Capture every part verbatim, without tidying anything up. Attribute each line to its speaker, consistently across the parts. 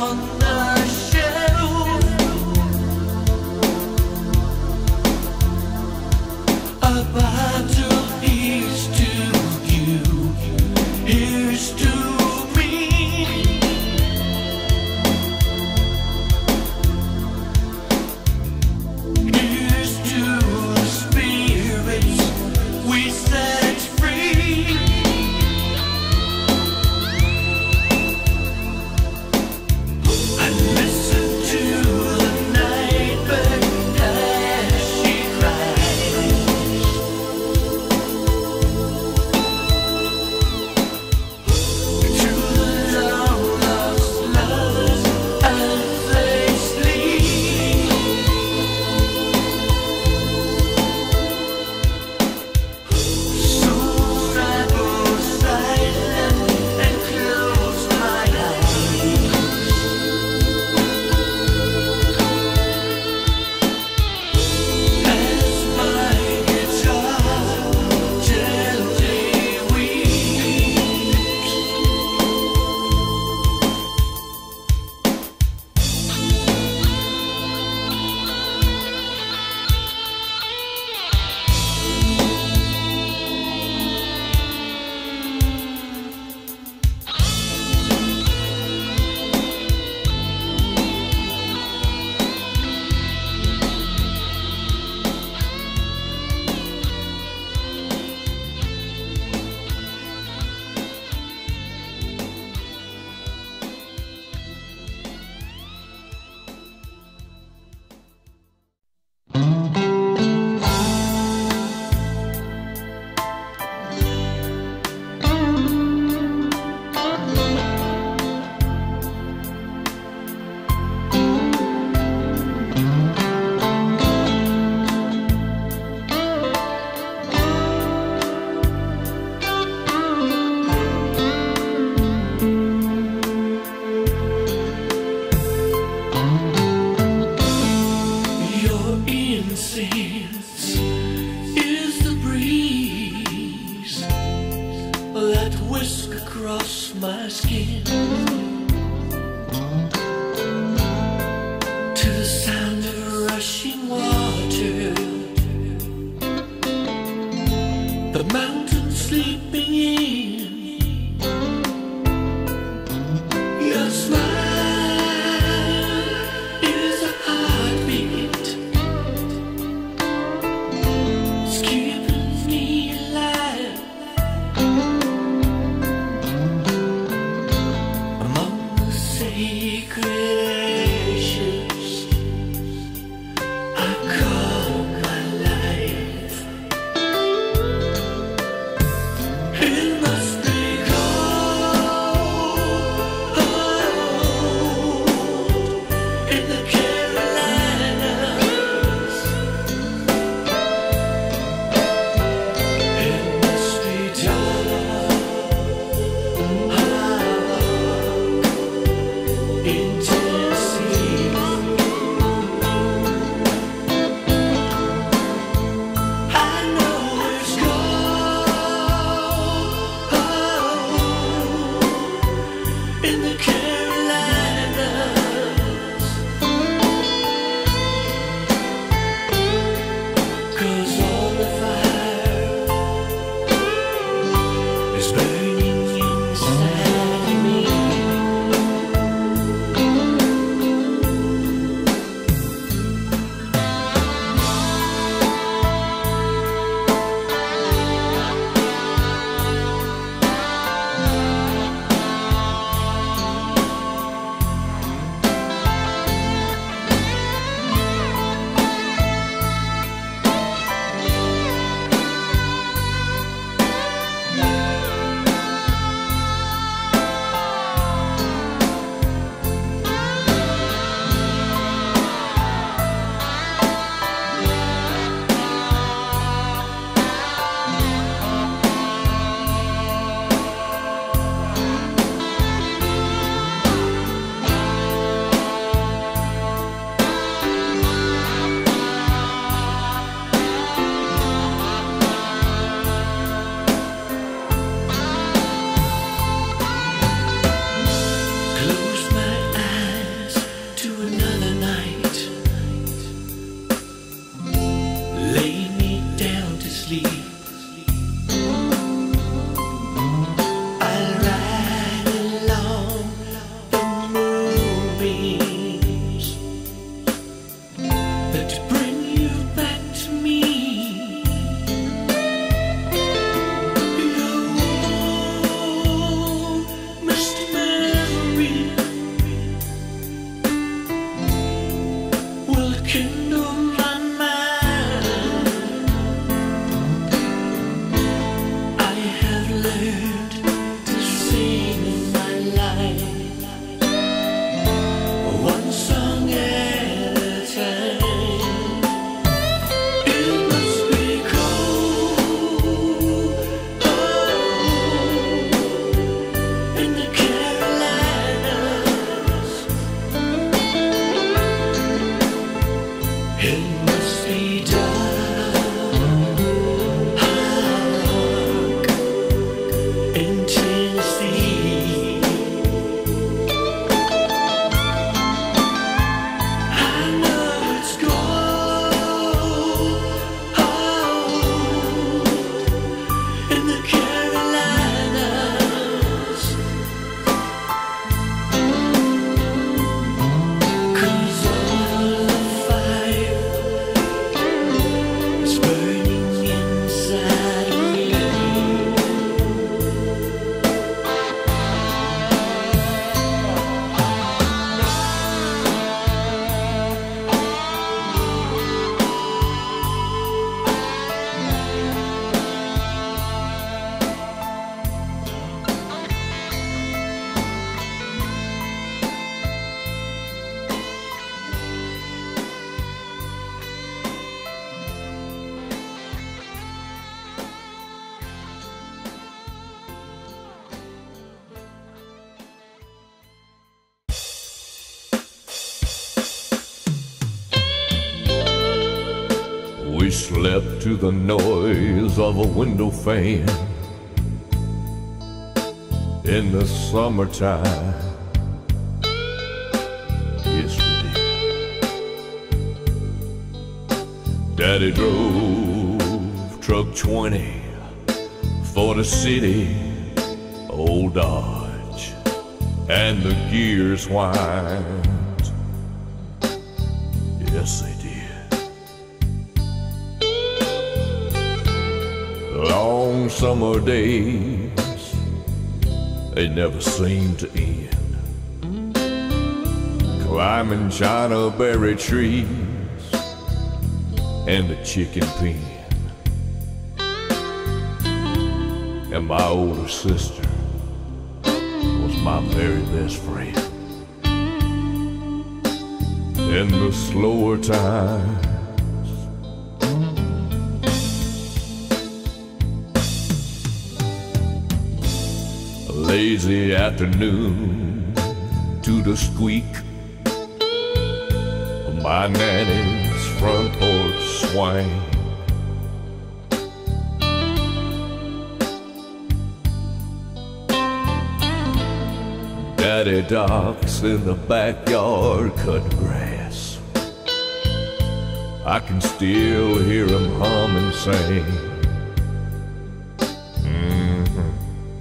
Speaker 1: Burning inside me. We slept to the noise of a window fan in the summertime. Yes, we did. Daddy drove truck twenty for the city, old Dodge, and the gears whined. Yes, they did. Long summer days, they never seemed to end. Climbing China berry trees and the chicken pen. And my older sister was my very best friend. In the slower times, a lazy afternoon to the squeak of my nanny's front porch swing. Daddy Doc's in the backyard cutting grass. I can still hear him hum and sing. Mm-hmm.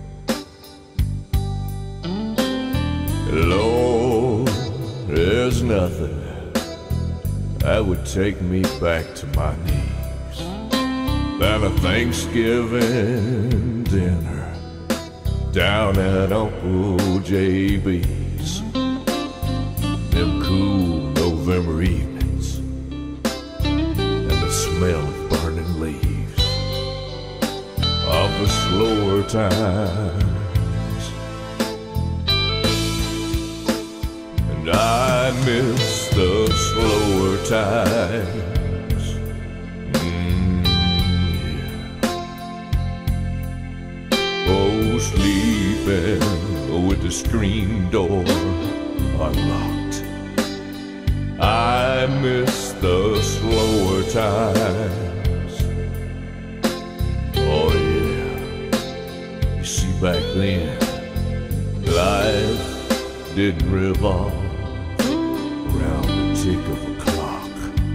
Speaker 1: Lord, there's nothing that would take me back to my knees than a Thanksgiving dinner down at Uncle J B's. Them cool November evenings and the smell of burning leaves of the slower times. And I miss the slower times. Mm, yeah. Oh, sleeping with the screen door unlocked, I miss the slower times. Oh yeah, you see back then, life didn't revolve around the tick of a clock.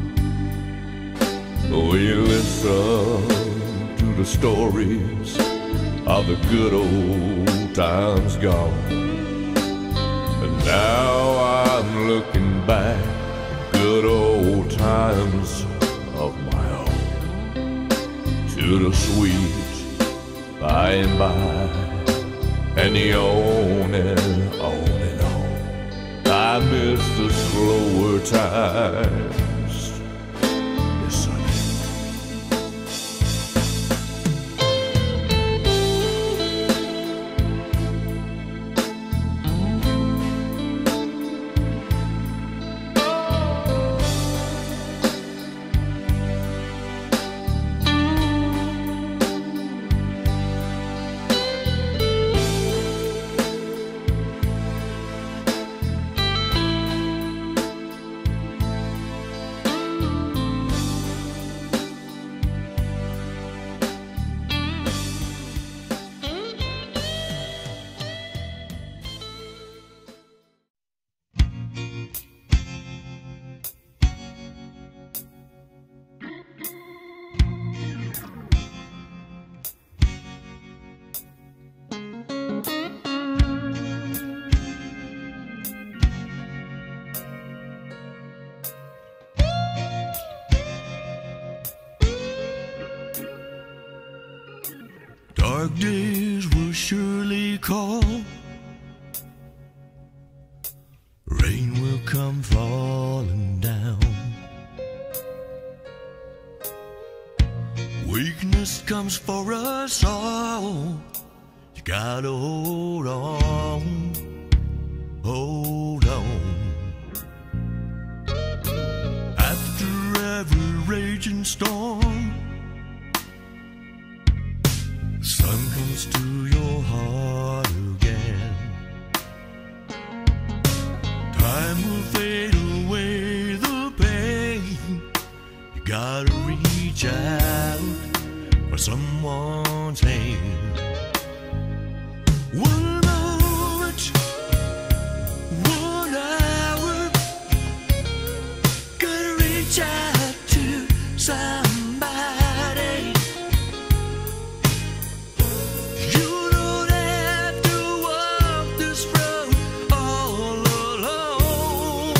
Speaker 1: We listened to the stories of the good old times gone. And now I'm looking back at good old times of my own, to the sweet by and by, and the on and on and on. I miss the slower times. Yes, I do.
Speaker 2: Dark days will surely call. Rain will come falling down. Weakness comes for us all. You gotta hold on, hold on. After every raging storm, sun comes to your heart again. Time will fade away the pain. You gotta reach out someone's hand. One moment, one hour, gotta reach out to somebody. You don't have to walk this road all alone.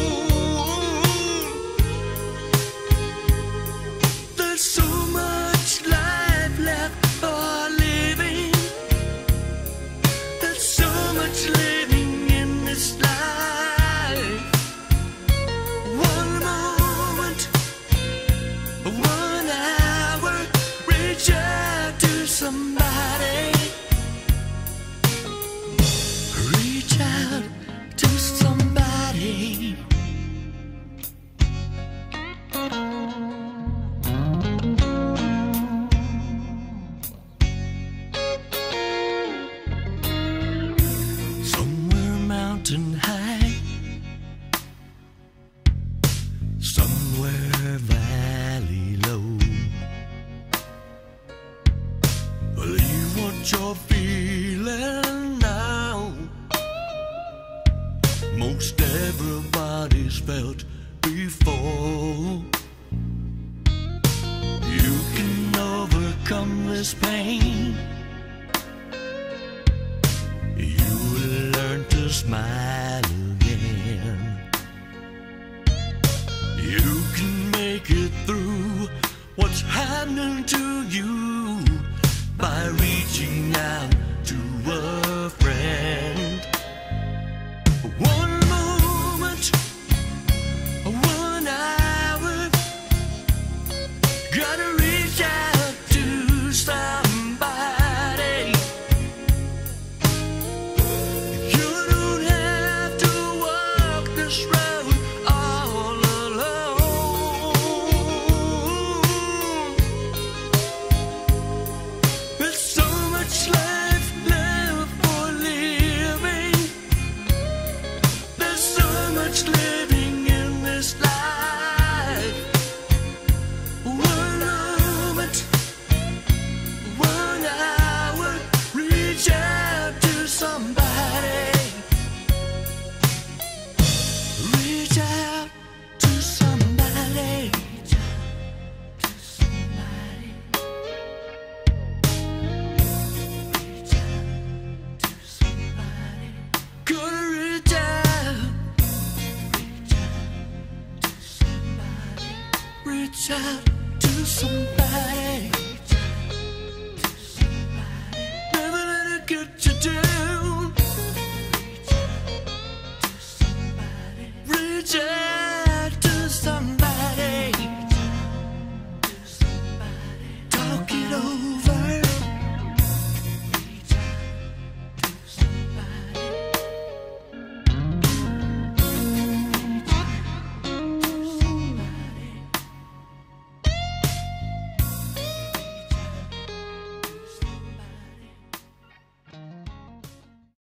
Speaker 2: There's so much life left for living. There's so much living in this life. One moment, one hour, reach out to somebody. Reach out to somebody. Somewhere mountain high, somewhere valley low. Believe what you're feeling now. Most everybody's felt before. You can overcome this pain. You will learn to smile again. You can make it through what's happening to you by reaching out to a friend. One moment, one hour, gotta reach out to somebody. You don't have to walk this road all alone. There's so much life left for living. There's so much living in this life. One moment, one hour, reach out to somebody. Reach out to somebody. Reach out to somebody. Reach out to somebody. Gotta reach out. Reach out to somebody. Reach out to somebody.